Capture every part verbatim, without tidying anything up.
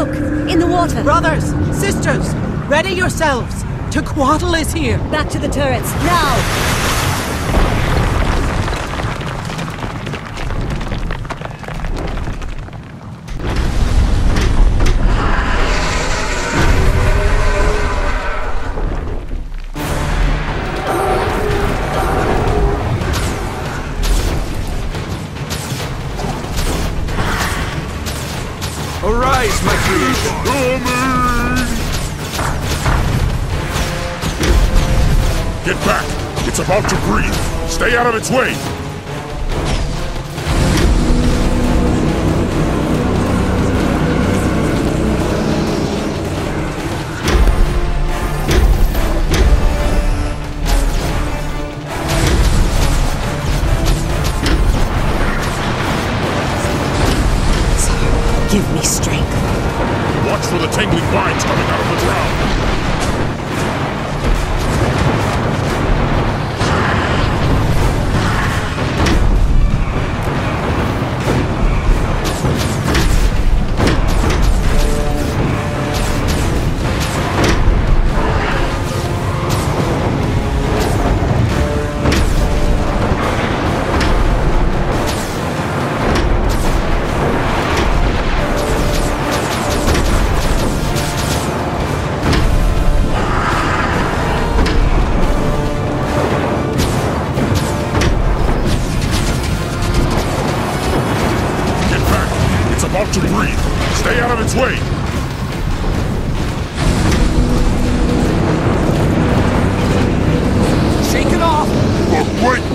Look! In the water! Brothers! Sisters! Ready yourselves! Tequatl is here! Back to the turrets, now! Arise, my creation! Coming! Get back! It's about to breathe! Stay out of its way! Give me strength. Watch for the tangling vines coming out of the ground! About to breathe. Stay out of its way. Shake it off! But wait!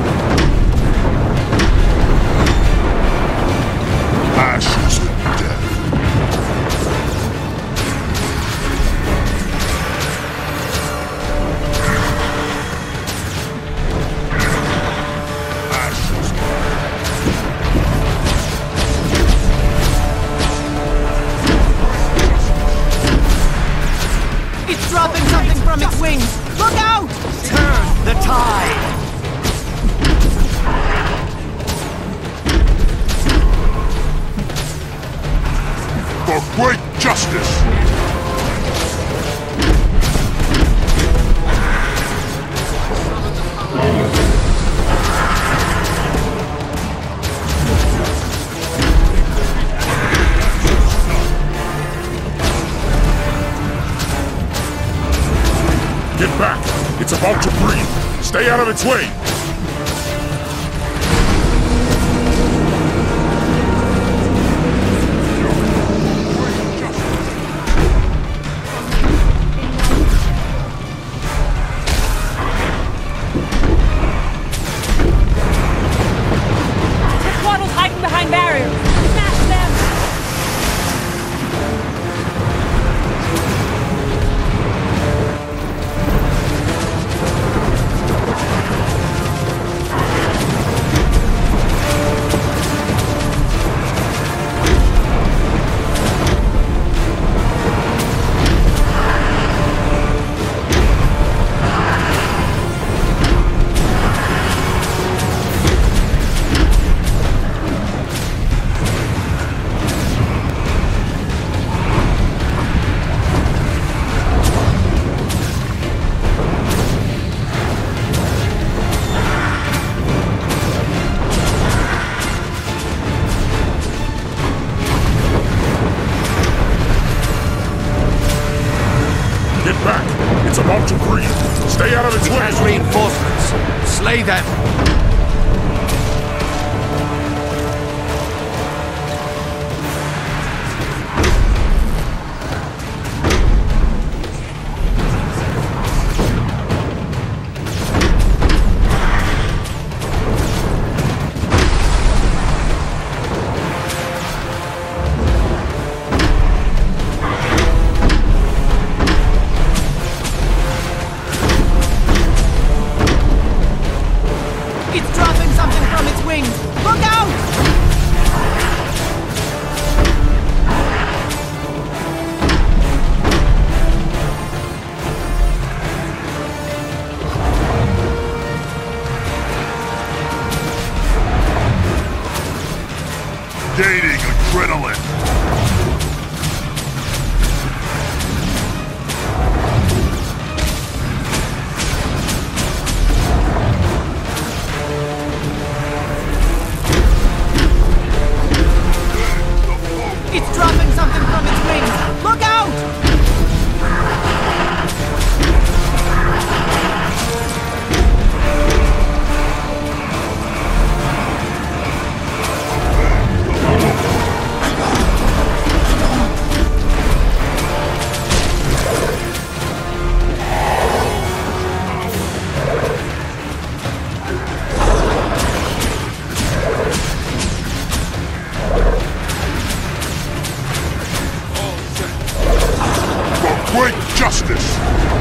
Ashes of death. Dropping something from its wings! Look out! Turn the tide! For great justice! Get back! It's about to breathe! Stay out of its way! Tequatl's hiding behind barriers! Smash them! Get back! It's about to breathe! Stay out of its It way! has reinforcements. Slay them! It's dropping something from its wings! Look out! Great justice!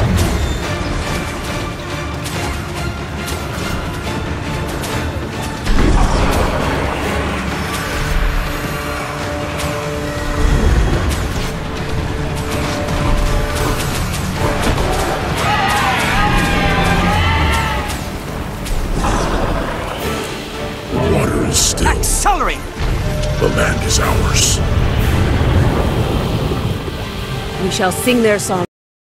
The water is still. Accelerate! The land is ours. We shall sing their song.